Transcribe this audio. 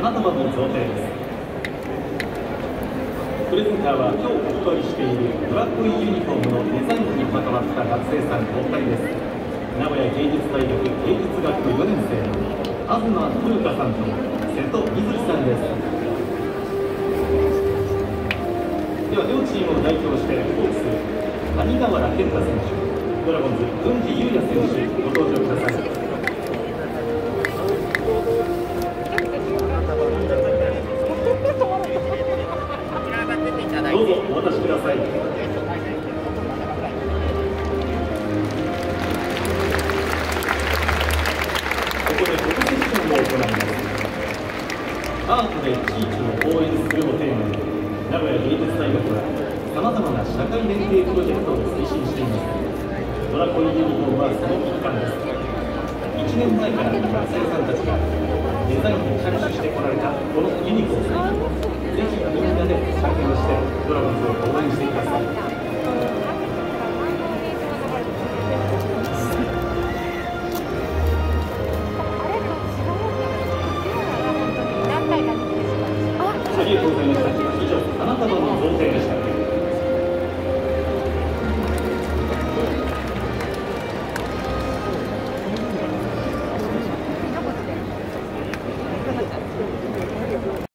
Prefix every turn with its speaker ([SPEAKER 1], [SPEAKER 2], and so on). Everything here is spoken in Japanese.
[SPEAKER 1] 花束の贈呈です。プレゼンターは今日お配りしているドラッグインユニフォームのデザインに関わった学生さんお二人です。名古屋芸術大学芸術学部4年生の東風花さんと瀬戸瑞希さんです。では両チームを代表してホークス谷川原健太選手、ドラゴンズ郡司裕也選手ご登場ください。どうぞお渡しください。ここでフォトセッションを行います。アートで地域を応援するをテーマに、名古屋芸術大学はさまざまな社会連携プロジェクトを推進しています。ドラコイユニフォームはその一環です。1年前から学生さんたちがデザインに着手してこられたこのユニフォーム、ぜひみんなで参加してドラゴンズを応援してください。